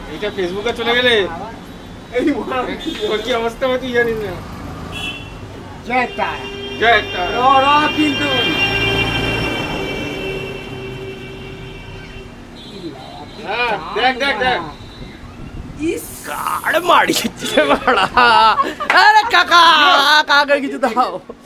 এটা ফেসবুকে চলে গেলে তোর কি অবস্থা হবে তুই জানিস না। জয় তারা জয় তারা কিন্তু দেখ দেখ দেখ কাড় মারি মারা। আরে কাকা কাকা কিছু দাও।